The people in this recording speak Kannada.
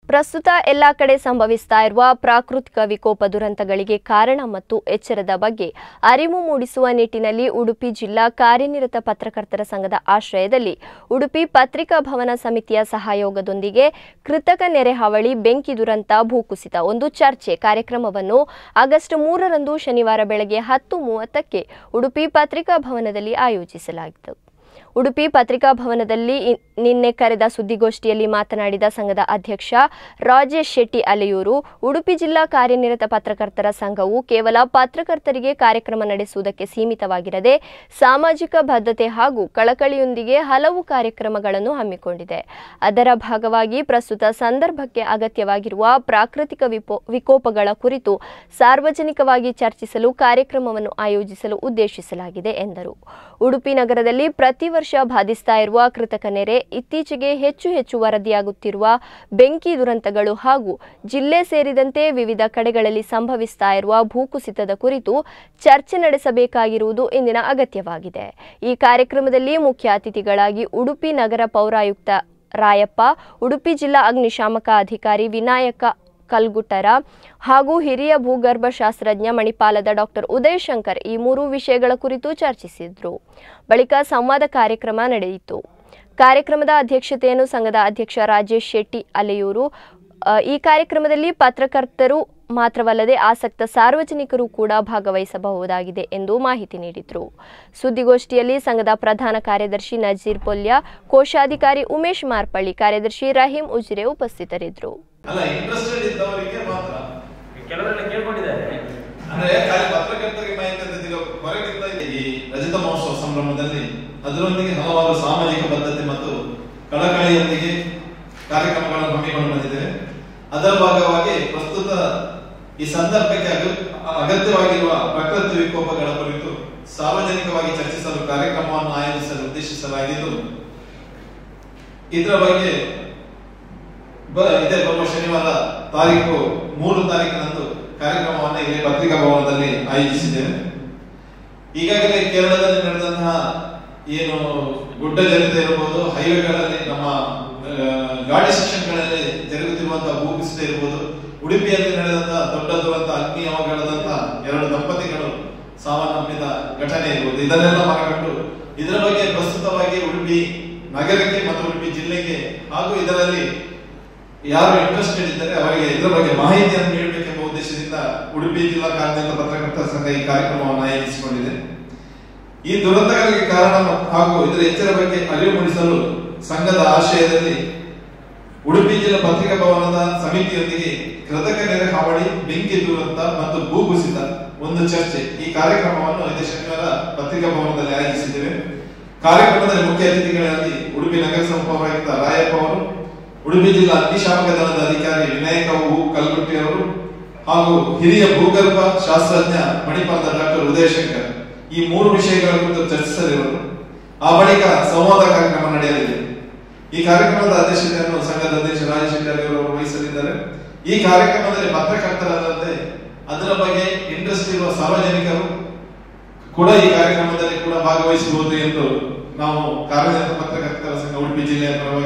ಪ್ರಸ್ತುತ ಎಲ್ಲಾ ಕಡೆ ಸಂಭವಿಸ್ತಾ ಇರುವ ಪ್ರಾಕೃತಿಕ ವಿಕೋಪ ದುರಂತಗಳಿಗೆ ಕಾರಣ ಮತ್ತು ಎಚ್ಚರದ ಬಗ್ಗೆ ಅರಿವು ಮೂಡಿಸುವ ನಿಟ್ಟಿನಲ್ಲಿ ಉಡುಪಿ ಜಿಲ್ಲಾ ಕಾರ್ಯನಿರತ ಪತ್ರಕರ್ತರ ಸಂಘದ ಆಶ್ರಯದಲ್ಲಿ ಉಡುಪಿ ಪತ್ರಿಕಾ ಭವನ ಸಮಿತಿಯ ಸಹಯೋಗದೊಂದಿಗೆ ಕೃತಕ ನೆರೆಹಾವಳಿ ಬೆಂಕಿ ದುರಂತ ಭೂಕುಸಿತ ಒಂದು ಚರ್ಚೆ ಕಾರ್ಯಕ್ರಮವನ್ನು ಆಗಸ್ಟ್ 3ರಂದು ಶನಿವಾರ ಬೆಳಗ್ಗೆ 10:30ಕ್ಕೆ ಉಡುಪಿ ಪತ್ರಿಕಾ ಭವನದಲ್ಲಿ ಆಯೋಜಿಸಲಾಯಿತು. ಉಡುಪಿ ಪತ್ರಿಕಾ ಭವನದಲ್ಲಿ ನಿನ್ನೆ ಕರೆದ ಸುದ್ದಿಗೋಷ್ಠಿಯಲ್ಲಿ ಮಾತನಾಡಿದ ಸಂಘದ ಅಧ್ಯಕ್ಷ ರಾಜೇಶ್ ಶೆಟ್ಟಿ ಅಲೆಯೂರು, ಉಡುಪಿ ಜಿಲ್ಲಾ ಕಾರ್ಯನಿರತ ಪತ್ರಕರ್ತರ ಸಂಘವು ಕೇವಲ ಪತ್ರಕರ್ತರಿಗೆ ಕಾರ್ಯಕ್ರಮ ನಡೆಸುವುದಕ್ಕೆ ಸೀಮಿತವಾಗಿರದೆ ಸಾಮಾಜಿಕ ಬದ್ಧತೆ ಹಾಗೂ ಕಳಕಳಿಯೊಂದಿಗೆ ಹಲವು ಕಾರ್ಯಕ್ರಮಗಳನ್ನು ಹಮ್ಮಿಕೊಂಡಿದೆ. ಅದರ ಭಾಗವಾಗಿ ಪ್ರಸ್ತುತ ಸಂದರ್ಭಕ್ಕೆ ಅಗತ್ಯವಾಗಿರುವ ಪ್ರಾಕೃತಿಕ ವಿಕೋಪಗಳ ಕುರಿತು ಸಾರ್ವಜನಿಕವಾಗಿ ಚರ್ಚಿಸಲು ಕಾರ್ಯಕ್ರಮವನ್ನು ಆಯೋಜಿಸಲು ಉದ್ದೇಶಿಸಲಾಗಿದೆ ಎಂದರು. ಉಡುಪಿ ನಗರದಲ್ಲಿ ಪ್ರತಿ ವರ್ಷ ಬಾಧಿಸ್ತಾ ಇರುವ ಕೃತಕ ನೆರೆ, ಇತ್ತೀಚೆಗೆ ಹೆಚ್ಚು ವರದಿಯಾಗುತ್ತಿರುವ ಬೆಂಕಿ ದುರಂತಗಳು ಹಾಗೂ ಜಿಲ್ಲೆ ಸೇರಿದಂತೆ ವಿವಿಧ ಕಡೆಗಳಲ್ಲಿ ಸಂಭವಿಸ್ತಾ ಇರುವ ಭೂಕುಸಿತದ ಕುರಿತು ಚರ್ಚೆ ನಡೆಸಬೇಕಾಗಿರುವುದು ಇಂದಿನ ಅಗತ್ಯವಾಗಿದೆ. ಈ ಕಾರ್ಯಕ್ರಮದಲ್ಲಿ ಮುಖ್ಯ ಅತಿಥಿಗಳಾಗಿ ಉಡುಪಿ ನಗರ ಪೌರಾಯುಕ್ತ ರಾಯಪ್ಪ, ಉಡುಪಿ ಜಿಲ್ಲಾ ಅಗ್ನಿಶಾಮಕ ಅಧಿಕಾರಿ ವಿನಾಯಕ ಕಲ್ಗುಟರ ಹಾಗೂ ಹಿರಿಯ ಭೂಗರ್ಭ ಶಾಸ್ತ್ರಜ್ಞ ಮಣಿಪಾಲದ ಡಾಕ್ಟರ್ ಉದಯ್ ಶಂಕರ್ ಈ ಮೂರು ವಿಷಯಗಳ ಕುರಿತು ಚರ್ಚಿಸಿದರು. ಬಳಿಕ ಸಂವಾದ ಕಾರ್ಯಕ್ರಮ ನಡೆಯಿತು. ಕಾರ್ಯಕ್ರಮದ ಅಧ್ಯಕ್ಷತೆಯನ್ನು ಸಂಘದ ಅಧ್ಯಕ್ಷ ರಾಜೇಶ್ ಶೆಟ್ಟಿ ಅಲೆಯೂರು. ಈ ಕಾರ್ಯಕ್ರಮದಲ್ಲಿ ಪತ್ರಕರ್ತರು ಮಾತ್ರವಲ್ಲದೆ ಆಸಕ್ತ ಸಾರ್ವಜನಿಕರು ಕೂಡ ಭಾಗವಹಿಸಬಹುದಾಗಿದೆ ಎಂದು ಮಾಹಿತಿ ನೀಡಿದರು. ಸುದ್ದಿಗೋಷ್ಠಿಯಲ್ಲಿ ಸಂಘದ ಪ್ರಧಾನ ಕಾರ್ಯದರ್ಶಿ ನಜೀರ್ ಪೊಲ್ಯ, ಕೋಶಾಧಿಕಾರಿ ಉಮೇಶ್ ಮಾರ್ಪಳ್ಳಿ, ಕಾರ್ಯದರ್ಶಿ ರಹೀಂ ಉಜಿರೆ ಉಪಸ್ಥಿತರಿದ್ದರು. ರಜತ ಮಹೋತ್ಸವ ಸಂಭ್ರಮದಲ್ಲಿ ಅದರೊಂದಿಗೆ ಹಲವಾರು ಸಾಮಾಜಿಕ ಬದ್ಧತೆ ಮತ್ತು ಕಳಕಳಿಯೊಂದಿಗೆ ಕಾರ್ಯಕ್ರಮಗಳನ್ನು ಹಮ್ಮಿಕೊಂಡು ಬಂದಿದ್ದೇವೆ. ಅದರ ಭಾಗವಾಗಿ ಪ್ರಸ್ತುತ ಈ ಸಂದರ್ಭಕ್ಕೆ ಅಗತ್ಯವಾಗಿರುವ ಪ್ರಕೃತಿ ವಿಕೋಪಗಳ ಕುರಿತು ಸಾರ್ವಜನಿಕವಾಗಿ ಚರ್ಚಿಸಲು ಕಾರ್ಯಕ್ರಮವನ್ನು ಆಯೋಜಿಸಲು ಉದ್ದೇಶಿಸಲಾಗಿದ್ದು, ಇದರ ಬಗ್ಗೆ ಇದೇ ಬರುವ ಶನಿವಾರ 3 ತಾರೀಕಿನಂದು ಕಾರ್ಯಕ್ರಮವನ್ನು ಇಲ್ಲಿ ಪತ್ರಿಕಾ ಭವನದಲ್ಲಿ ಆಯೋಜಿಸಿದ್ದೇವೆ. ಈಗಾಗಲೇ ಕೇರಳದಲ್ಲಿ ನಡೆದಂತಹ ಏನು ಗುಡ್ಡ ಜರಿತ ಇರಬಹುದು, ಹೈವೇಗಳಲ್ಲಿ ನಮ್ಮ ಗಾಡಿ ಸೆಕ್ಷನ್ಗಳಲ್ಲಿ ಜರುಗುತ್ತಿರುವಂತಹ ಭೂಕುಸಿತ ಇರಬಹುದು, ಉಡುಪಿಯಲ್ಲಿ ನಡೆದಂತಹ ದೊಡ್ಡ ದುರಂತ ಅಗ್ನಿ ಅವಘಡದಂತಹ 2 ದಂಪತಿಗಳು ಸಾವನ್ನಪ್ಪಿದ ಘಟನೆ ಇರಬಹುದು. ಇದನ್ನೆಲ್ಲ ಮನಗಂಡು ಇದರ ಬಗ್ಗೆ ಪ್ರಸ್ತುತವಾಗಿ ಉಡುಪಿ ನಗರಕ್ಕೆ ಮತ್ತು ಉಡುಪಿ ಜಿಲ್ಲೆಗೆ ಹಾಗೂ ಇದರಲ್ಲಿ ಯಾರು ಇಂಟ್ರೆಸ್ಟೆಡ್ ಇದ್ದಾರೆ ಅವರಿಗೆ ಇದರ ಬಗ್ಗೆ ಮಾಹಿತಿಯನ್ನು ನೀಡಬೇಕೆಂಬ ಉದ್ದೇಶದಿಂದ ಉಡುಪಿ ಜಿಲ್ಲಾ ಕಾರ್ಯನಿರತ ಪತ್ರಕರ್ತರ ಸಂಘ ಈ ಕಾರ್ಯಕ್ರಮವನ್ನು ಆಯೋಜಿಸಿಕೊಂಡಿದೆ. ಈ ದುರಂತಗಳಿಗೆ ಕಾರಣ ಹಾಗೂ ಇದರ ಎಚ್ಚರ ಬಗ್ಗೆ ಅರಿವು ಮೂಡಿಸಲು ಸಂಘದ ಆಶಯದಲ್ಲಿ ಉಡುಪಿ ಜಿಲ್ಲಾ ಪತ್ರಿಕಾ ಭವನದ ಸಮಿತಿಯೊಂದಿಗೆ ಕೃತಕ ನೆರೆ ಹಾವಳಿ, ಬೆಂಕಿ ದುರಂತ ಮತ್ತು ಭೂಕುಸಿತ ಒಂದು ಚರ್ಚೆ ಈ ಕಾರ್ಯಕ್ರಮವನ್ನು ಇದೇ ಶನಿವಾರ ಪತ್ರಿಕಾ ಭವನದಲ್ಲಿ ಆಯೋಜಿಸಿದ್ದೇವೆ. ಕಾರ್ಯಕ್ರಮದಲ್ಲಿ ಮುಖ್ಯ ಅತಿಥಿಗಳಾಗಿ ಉಡುಪಿ ನಗರಸಭಾ ಪೌರಾಯುಕ್ತ ರಾಯಪ್ಪ ಅವರು, ಉಡುಪಿ ಜಿಲ್ಲಾ ಅಗ್ನಿಶಾಮಕ ದಳದ ಅಧಿಕಾರಿ ವಿನಾಯಕ ಕಲ್ಗುಟ್ಟಿ ಅವರು ಹಾಗೂ ಹಿರಿಯ ಭೂಗರ್ಭ ಶಾಸ್ತ್ರಜ್ಞ ಮಣಿಪಾಲದ ಡಾಕ್ಟರ್ ಉದಯ್ ಶಂಕರ್ ಈ 3 ವಿಷಯಗಳ ಕುರಿತು ಚರ್ಚಿಸಲಿರುವರು. ಆ ಬಳಿಕ ಸಂವಾದ ಕಾರ್ಯಕ್ರಮ ನಡೆಯಲಿದೆ. ಈ ಕಾರ್ಯಕ್ರಮದ ಅಧ್ಯಕ್ಷತೆಯನ್ನು ಸಂಘದ ಅಧ್ಯಕ್ಷ ರಾಜೇಶ್ ಶೆಟ್ಟಿ ಅವರು ವಹಿಸಲಿದ್ದಾರೆ. ಈ ಕಾರ್ಯಕ್ರಮದಲ್ಲಿ ಪತ್ರಕರ್ತರಲ್ಲದೆ ಅದರ ಬಗ್ಗೆ ಇಂಟ್ರೆಸ್ಟ್ ಇರುವ ಸಾರ್ವಜನಿಕರು ಕೂಡ ಈ ಕಾರ್ಯಕ್ರಮದಲ್ಲಿ ಕೂಡ ಭಾಗವಹಿಸಬಹುದು ಎಂದು ನಾವು ಕಾರ್ಯನಿರತ ಪತ್ರಕರ್ತರ ಸಂಘ ಉಡುಪಿ ಜಿಲ್ಲೆಯ ಪರವಾಗಿ